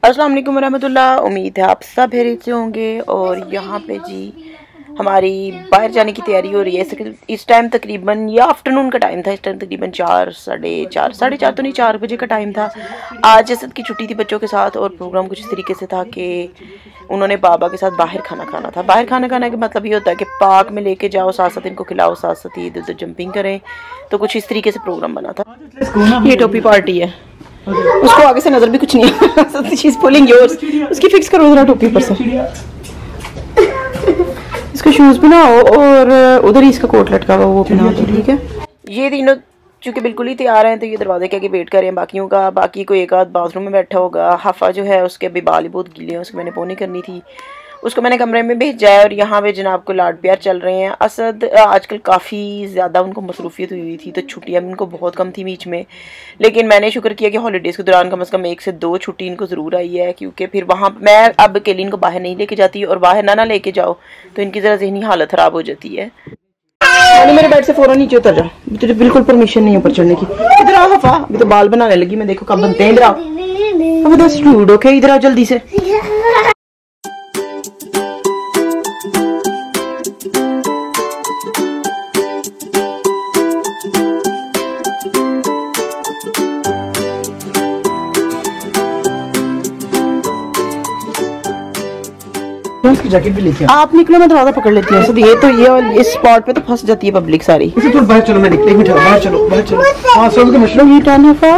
अस्सलाम वालेकुम रहमतुल्लाह। उम्मीद है आप सब खैरियत से होंगे। और यहाँ पे जी हमारी बाहर जाने की तैयारी हो रही है। इस टाइम तकरीबन ये आफ्टरनून का टाइम था। इस टाइम तकरीबन 4 साढ़े चार तो नहीं, 4 बजे का टाइम था। आज असद की छुट्टी थी बच्चों के साथ और प्रोग्राम कुछ इस तरीके से था कि उन्होंने बाबा के साथ बाहर खाना खाना था। बाहर खाना खाने का मतलब ये होता है कि पार्क में लेके जाओ, साथ साथ इनको खिलाओ, साथ साथ इधर उधर जंपिंग करें। तो कुछ इस तरीके से प्रोग्राम बना था। ये टोपी पार्टी है। उसको आगे से नजर भी कुछ नहीं है। She is pulling yours. उसकी फिक्स करो जरा टोपी पर से। इसके शूज बनाओ और उधर ही इसका कोट लटका हुआ वो पहनाओ, ठीक है। ये तीनों चूंकि बिल्कुल ही तैयार हैं तो ये दरवाजे के आगे वेट कर रहे हैं बाकियों का। बाकी कोई एक आध बाथरूम में बैठा होगा। हफ़ा जो है उसके अभी बाल ही बहुत गीले हैं, उसको मैंने पोनी करनी थी, उसको मैंने कमरे में भेजा है। और यहाँ पे जनाब को लाड प्यार चल रहे हैं। असद आजकल काफ़ी ज़्यादा उनको मसरूफियत हुई थी तो छुट्टियाँ भी उनको बहुत कम थी बीच में। लेकिन मैंने शुक्र किया कि हॉलीडेज़ के दौरान कम से कम 1 से 2 छुट्टी इनको ज़रूर आई है, क्योंकि फिर वहाँ मैं अब अकेली इनको बाहर नहीं लेके जाती। और बाहर ना लेके जाओ तो इनकी ज़रा ज़हनी हालत ख़राब हो जाती है। मेरे बेड से फ़ौरन नीचे उतर जा, तुझे बिल्कुल परमिशन नहीं है ऊपर चढ़ने की। इधर आओ हफ़ा, अभी तो बाल बनाने लगी मैं, देखो कब बनते हैं। इधर आओ, अभी तो स्टूड ओके, इधर आओ जल्दी से। उसकी जैकेट भी लेके आप निकलो, मैं दरवाजा पकड़ लेती हूँ। ये तो ये इस स्पॉट पे तो फंस जाती है पब्लिक सारी। इसी तो बाहर चलो, मैं निकले ही बाहर चलो बाहर चलो। हाँ सब के मशरूम ये टर्न है फा।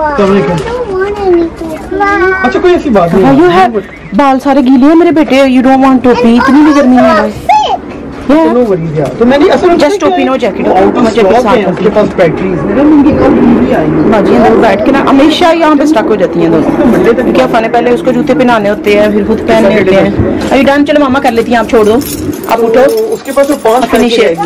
अच्छा कोई ऐसी बात नहीं यू है, बाल सारे गीले हैं मेरे बेटे। यू डोंट वांट टोपी, इतनी भी गर्मी में है। नो वरीज यार। तो मैंने असल में जस्ट टोपी नो जैकेट। मुझे आपके पास बैटरीज मेरे उनकी कल भी आएंगी बाजी अंदर बैठ के ना हमेशा यहाँ पे स्टक हो जाती हैं दोनों। क्या फन है, पहले उसको जूते पहनाने होते हैं फिर खुद पहनने होते हैं। अभी डन, चलो मामा कर लेती हैं, आप छोड़ दो, आप उठो। उसके पास तो 5 फिनिश है।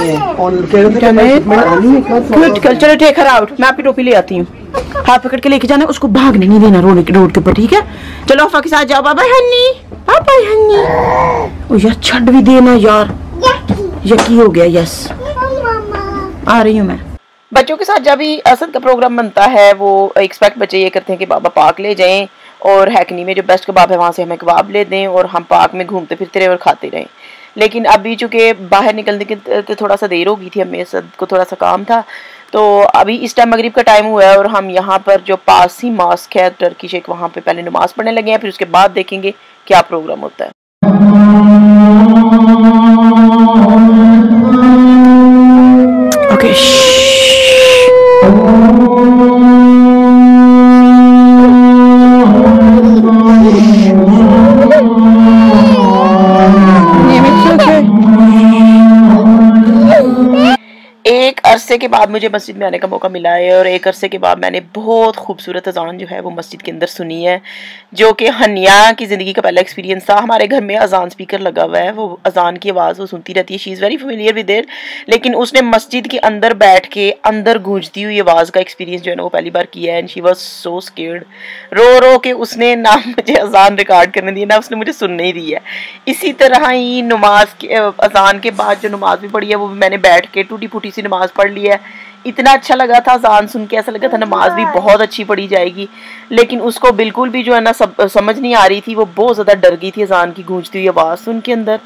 चलो टेक हर आउट, मैं आपकी टोपी ले आती हूँ। हाथ पकड़ के लेके जाना, उसको भागने नहीं देना रोड के ऊपर, ठीक है। चलो अफा के साथ जाओ। बाबा हन्नी, पापा हन्नी। ओ यार छड़ भी देना यार, यकी हो गया। यस आ रही हूँ मैं। बच्चों के साथ जब भी असद का प्रोग्राम बनता है वो एक्सपेक्ट बच्चे ये करते हैं कि बाबा पार्क ले जाएं और हैकनी में जो बेस्ट कबाब है वहाँ से हमें कबाब ले दें और हम पार्क में घूमते फिरते रहे और खाते रहें। लेकिन अभी चूँकि बाहर निकलने के थोड़ा सा देर हो गई थी, हमें असद को थोड़ा सा काम था, तो अभी इस टाइम मगरिब का टाइम हुआ है और हम यहाँ पर जो पास ही मॉस्क है टर्किश एक, वहाँ पे पहले नमाज पढ़ने लगे हैं, फिर उसके बाद देखेंगे क्या प्रोग्राम होता है। Okay. एक अरसे के बाद मुझे मस्जिद में आने का मौका मिला है और एक अरसे के बाद मैंने बहुत खूबसूरत अजान जो है वो मस्जिद के अंदर सुनी है, जो कि हनिया की ज़िंदगी का पहला एक्सपीरियंस था। हमारे घर में अजान स्पीकर लगा हुआ है, वो अजान की आवाज़ वो सुनती रहती है। She is very familiar with it. लेकिन उसने मस्जिद के अंदर बैठ के अंदर गूंजती हुई आवाज़ का एक्सपीरियंस जो है ना वो पहली बार किया है। And she was so scared. रो रो के उसने ना मुझे अजान रिकॉर्ड करने दी, ना उसने मुझे सुनने ही दी है। इसी तरह ही नमाज के अजान के बाद जो नमाज भी पढ़ी है वो भी मैंने बैठ के टूटी फूटी सी नमाज पढ़ ली है। इतना अच्छा लगा था अजान सुन के, ऐसा लगा था नमाज भी बहुत अच्छी पढ़ी जाएगी। लेकिन उसको बिल्कुल भी जो है ना समझ नहीं आ रही थी, वो बहुत ज़्यादा डर गई थी अजान की गूंजती हुई आवाज़ सुन के अंदर।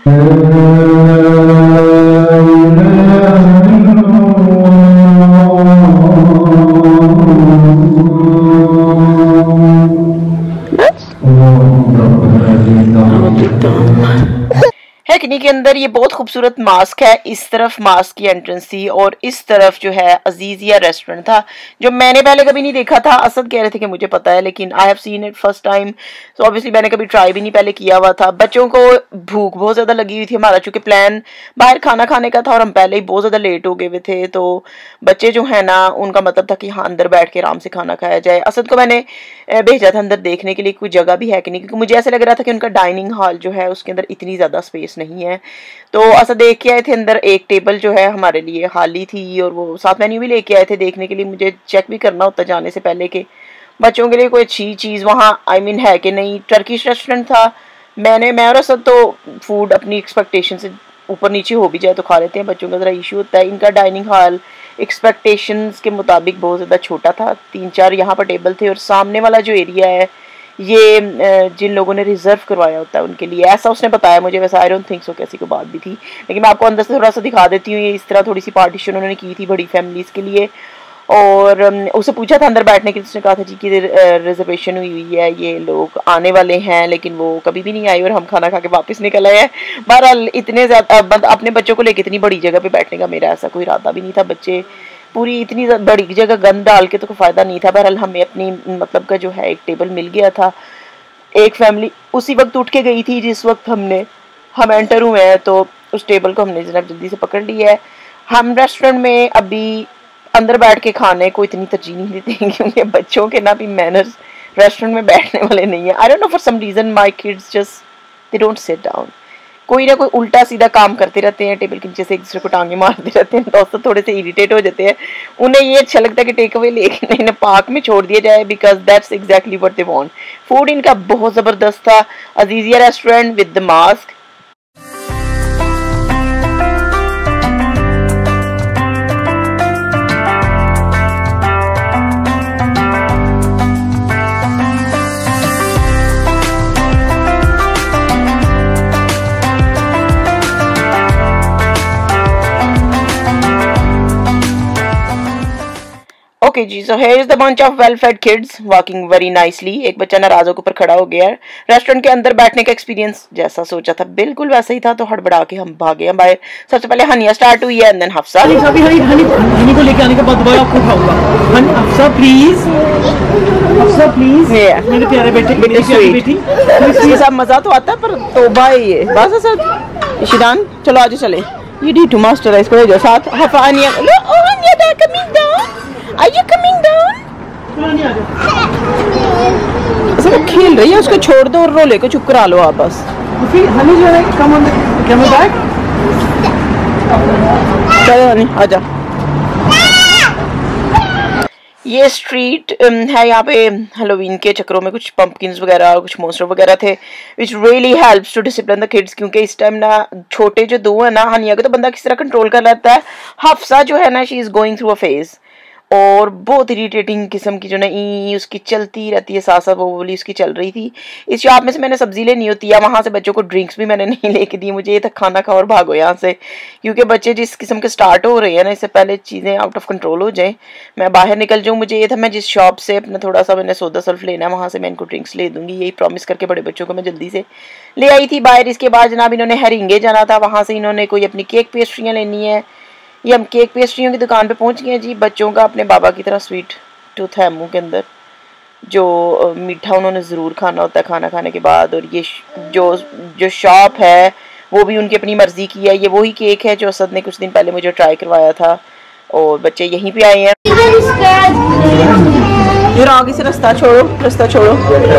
हैकनी के अंदर ये बहुत खूबसूरत मास्क है। इस तरफ मास्क की एंट्रेंस थी और इस तरफ जो है अजीजिया रेस्टोरेंट था, जो मैंने पहले कभी नहीं देखा था। असद कह रहे थे कि मुझे पता है, लेकिन I have seen it first time. So obviously मैंने कभी ट्राई भी नहीं पहले किया हुआ था। बच्चों को भूख बहुत ज़्यादा लगी हुई थी। हमारा चूँकि प्लान बाहर खाना खाने का था और हम पहले ही बहुत ज़्यादा लेट हो गए हुए थे, तो बच्चे जो है ना उनका मतलब था कि हाँ अंदर बैठ के आराम से खाना खाया जाए। असद को मैंने भेजा था अंदर देखने के लिए कोई जगह भी है कि नहीं, क्योंकि मुझे ऐसा लग रहा था कि उनका डाइनिंग हॉल जो है उसके अंदर इतनी ज़्यादा स्पेस नहीं है। तो ऐसा देख के आए थे अंदर एक टेबल जो है हमारे लिए खाली थी और वो साथ मेन्यू भी लेके आए थे देखने के लिए। मुझे चेक भी करना होता जाने से पहले कि बच्चों के लिए कोई अच्छी चीज़ वहाँ है कि नहीं। टर्किश रेस्टोरेंट था। मैं और असद तो फूड अपनी एक्सपेक्टेशन से ऊपर नीचे हो भी जाए तो खा लेते हैं, बच्चों का ज़रा इशू होता है। इनका डाइनिंग हॉल एक्सपेक्टेशंस के मुताबिक बहुत ज़्यादा छोटा था। 3-4 यहाँ पर टेबल थे और सामने वाला जो एरिया है ये जिन लोगों ने रिजर्व करवाया होता है उनके लिए, ऐसा उसने बताया मुझे। वैसे आई डोंट थिंक सो कैसी कोई बात भी थी, लेकिन मैं आपको अंदर से थोड़ा सा दिखा देती हूँ। ये इस तरह थोड़ी सी पार्टीशन उन्होंने की थी बड़ी फैमिलीज़ के लिए। और उसे पूछा था अंदर बैठने के लिए, उसने कहा था जी कि रिजर्वेशन हुई है, ये लोग आने वाले हैं, लेकिन वो कभी भी नहीं आई और हम खाना खा के वापस निकल आए हैं। बहरहाल इतने ज़्यादा अपने बच्चों को लेकर इतनी बड़ी जगह पे बैठने का मेरा ऐसा कोई इरादा भी नहीं था। बच्चे पूरी इतनी बड़ी जगह गंद डाल के तो कोई फ़ायदा नहीं था। बहरहाल हमें अपनी मतलब का जो है एक टेबल मिल गया था। एक फैमिली उसी वक्त उठ के गई थी जिस वक्त हम एंटर हुए हैं, तो उस टेबल को हमने जनाब जल्दी से पकड़ लिया है। हम रेस्टोरेंट में अभी अंदर बैठ के खाने को इतनी तरजीह नहीं देते हैं क्योंकि बच्चों के ना भी मैनर्स रेस्टोरेंट में बैठने वाले नहीं है। I don't know for some reason my kids just they don't sit down. कोई ना कोई उल्टा सीधा काम करते रहते हैं, टेबल के नीचे से एक दूसरे को टांगे मारते रहते हैं। दोस्तों थोड़े से इरिटेट हो जाते हैं। उन्हें ये अच्छा लगता है कि टेक अवे लेके इन्हें पार्क में छोड़ दिया जाए, because that's exactly what they want. Food इनका बहुत ज़बरदस्त था। Azizia restaurant with the mask. Okay जी, so here is the bunch of well fed kids walking very nicely. एक बच्चा नाराजों के ऊपर खड़ा हो गया है। रेस्टोरेंट के अंदर बैठने का एक्सपीरियंस जैसा सोचा था बिल्कुल वैसा ही था, तो हड़बड़ा के हम भागे हैं बाहर। सबसे पहले हनिया स्टार्ट हुई है, एंड देन हफ्सा। हनी को लेके आने के बाद दोबारा आपको उठाऊंगा। हफ्सा प्लीज, हफ्सा प्लीज, मेरे प्यारे बेटे, बेटी ये सब मजा तो आता है पर तौबा है ये। बस सर ईशिदान चलो आज चले। ये डी टू मास्टर है, इसको ले जाओ साथ। हफा हनिया, लो हनिया दा coming down, are you coming down? वो खेल रही है, उसको छोड़ दो और रोले को चुप करा लो आप बस। हनी जो है कम ऑन कैमरा बैक। चलो हनी आजा। ये स्ट्रीट है, यहाँ पे हेलोवीन के चक्रों में कुछ पंपकिन्स वगैरह और कुछ मॉन्स्टर वगैरह थे, which really helps to discipline the kids. क्योंकि इस टाइम ना छोटे जो दो है ना, हनिया को तो बंदा किस तरह कंट्रोल कर लेता है, हफ्सा जो है ना she is going through a phase, और बहुत इरिटेटिंग किस्म की जो ना उसकी चलती रहती है, साथ वो बोली उसकी चल रही थी। इस शॉप में से मैंने सब्जी लेनी होती है, वहाँ से बच्चों को ड्रिंक्स भी मैंने नहीं लेके दी। मुझे ये था खाना खाओ और भागो यहाँ से, क्योंकि बच्चे जिस किस्म के स्टार्ट हो रहे हैं ना, इससे पहले चीज़ें आउट ऑफ कंट्रोल हो जाए, मैं बाहर निकल जाऊँ। मुझे ये था मैं जिस शॉप से अपना थोड़ा सा मैंने सौदा सल्फ लेना है, वहाँ से मैं इनको ड्रिंक्स ले दूँगी, यही प्रॉमिस करके बड़े बच्चों को मैं जल्दी से ले आई थी बाहर। इसके बाद जनाब इन्होंने हरिंगे जाना था, वहाँ से इन्होंने कोई अपनी केक पेस्ट्रियाँ लेनी है। ये हम केक पेस्ट्रियों की दुकान पे पहुंच गए हैं जी। बच्चों का अपने बाबा की तरह स्वीट टूथ है मुंह के अंदर, जो मीठा उन्होंने ज़रूर खाना होता है खाना खाने के बाद। और ये जो शॉप है वो भी उनकी अपनी मर्ज़ी की है। ये वही केक है जो असद ने कुछ दिन पहले मुझे ट्राई करवाया था, और बच्चे यहीं पे आए हैं। ये आगे से रास्ता छोड़ो, रास्ता छोड़ो।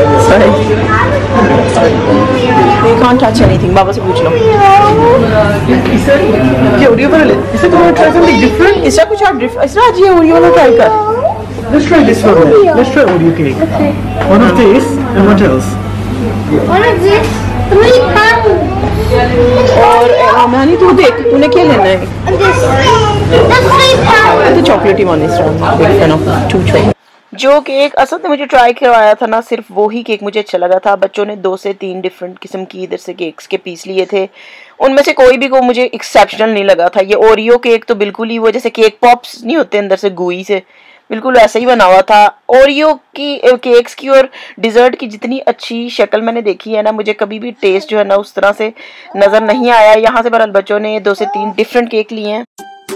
They can't touch anything. बाबा से पूछ लो। ये ओरियो वाला ले। इससे तो ट्राई something different। इससे कुछ और डिफरेंट। इससे आज ये ओरियो वाला ट्राई कर। Let's try this one. Let's try Oreo cake. Okay. One of this and what else? One of this. और मैंने तू देख तूने क्या लेना है? This. चॉकलेटी वन इस तरह। जो केक असद ने मुझे ट्राई करवाया था ना, सिर्फ वो ही केक मुझे अच्छा लगा था। बच्चों ने 2 से 3 डिफरेंट किस्म की इधर से केक्स के पीस लिए थे, उनमें से कोई भी को मुझे एक्सेप्शनल नहीं लगा था। ये ओरियो केक तो बिल्कुल ही वो जैसे केक पॉप्स नहीं होते अंदर से गुई से, बिल्कुल वैसा ही बना हुआ था। ओरियो की केक्स की और डिज़र्ट की जितनी अच्छी शक्ल मैंने देखी है ना, मुझे कभी भी टेस्ट जो है ना उस तरह से नज़र नहीं आया। यहाँ से बहरहाल बच्चों ने 2 से 3 डिफरेंट केक लिए हैं।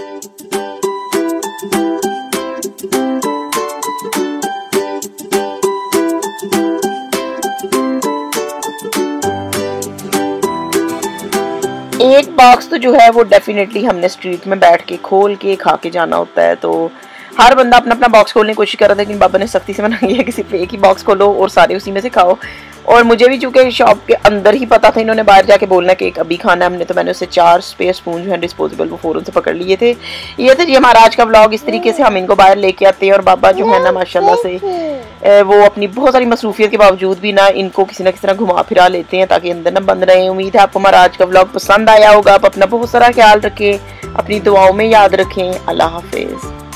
एक बॉक्स तो जो है वो डेफिनेटली हमने स्ट्रीट में बैठ के खोल के खा के जाना होता है, तो हर बंदा अपना अपना बॉक्स खोलने की कोशिश कर रहा था, लेकिन बाबा ने सख्ती से मना किया कि सिर्फ एक ही बॉक्स खोलो और सारे उसी में से खाओ। और मुझे भी चूंकि शॉप के अंदर ही पता था इन्होंने बाहर जाके बोलना केक अभी खाना है हमने, तो मैंने उससे 4 स्पेयर स्पून जो है डिस्पोजेबल वो फ़ौरन से पकड़ लिए थे। ये था जी हमारा आज का व्लॉग। इस तरीके से हम इनको बाहर लेके आते हैं, और बाबा जो है ना माशाल्लाह से वो अपनी बहुत सारी मसरूफियत के बावजूद भी ना इनको किसी ना किसी तरह घुमा फिरा लेते हैं ताकि अंदर ना बंद रहे। उम्मीद है आपको हमारा आज का व्लॉग पसंद आया होगा। आप अपना बहुत सारा ख्याल रखें, अपनी दुआओं में याद रखें। अल्लाह हाफिज़।